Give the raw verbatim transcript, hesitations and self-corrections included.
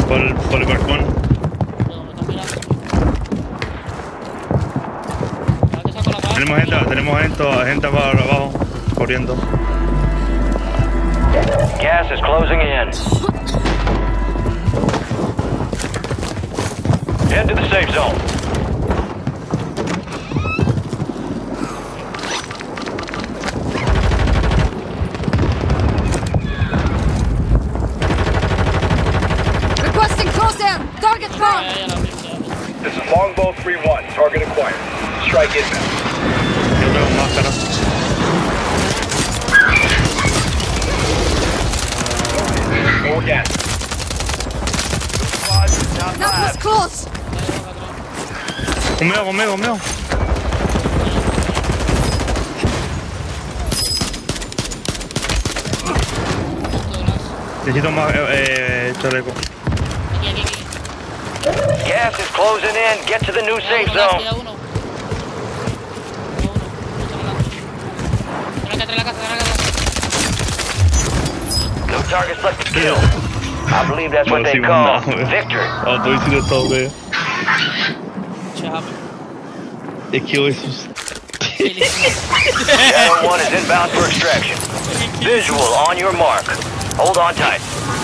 Por el, por el balcón. Tenemos gente, tenemos gente, gente para abajo, corriendo. Gas is closing in. Head to the safe zone. Requesting close air. Target marked. This is Longbow three one. Target acquired. Strike inbound. Yo tengo máscara. More gas. That was close. Conmigo, conmigo, conmigo. Necesito más eh, eh, chaleco. Gas is closing in. Get to the new safe zone. No targets left to kill. I believe that's what they call victory. Oh, estoy diciendo todo, güey. Es que hoy es... Shadow one is inbound for extraction. Visual on your mark. Hold on tight.